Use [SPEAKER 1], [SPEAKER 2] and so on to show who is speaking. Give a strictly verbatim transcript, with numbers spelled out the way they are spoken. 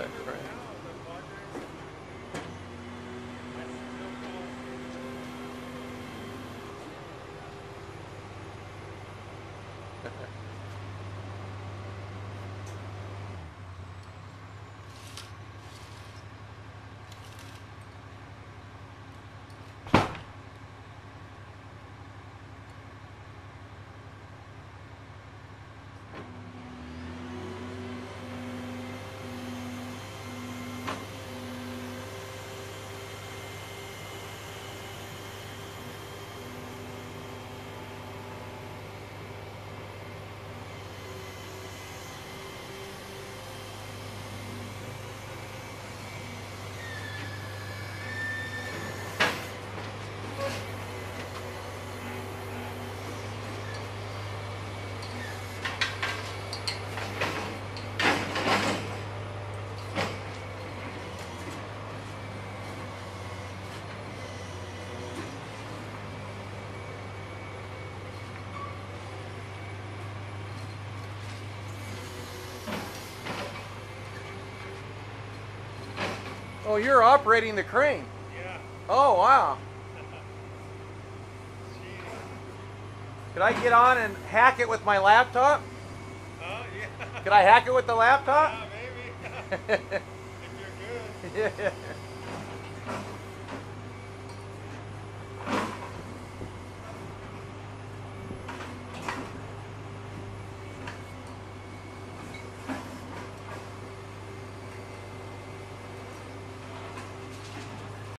[SPEAKER 1] That's right. Oh, you're operating the crane.
[SPEAKER 2] Yeah.
[SPEAKER 1] Oh, wow.
[SPEAKER 2] Jeez.
[SPEAKER 1] Could I get on and hack it with my laptop?
[SPEAKER 2] Oh, yeah.
[SPEAKER 1] Could I hack it with the laptop?
[SPEAKER 2] Yeah, maybe. If you're good.
[SPEAKER 1] Yeah.